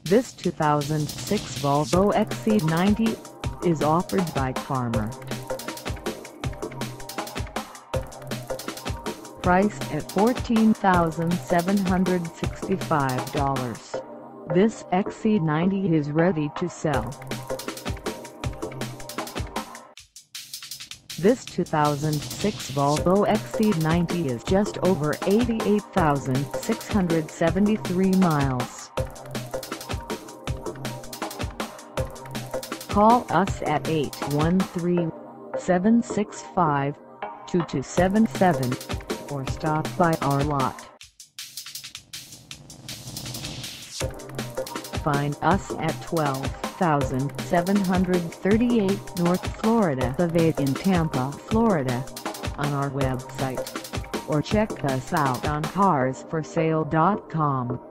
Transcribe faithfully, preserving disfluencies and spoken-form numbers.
This two thousand six Volvo X C ninety is offered by CarMart. Priced at fourteen thousand seven hundred sixty-five dollars, this X C ninety is ready to sell. This two thousand six Volvo X C ninety is just over eighty-eight thousand six hundred seventy-three miles. Call us at eight one three, seven six five, two two seven seven or stop by our lot. Find us at twelve thousand seven hundred thirty-eight North Florida Ave in Tampa, Florida, on our website, or check us out on cars for sale dot com.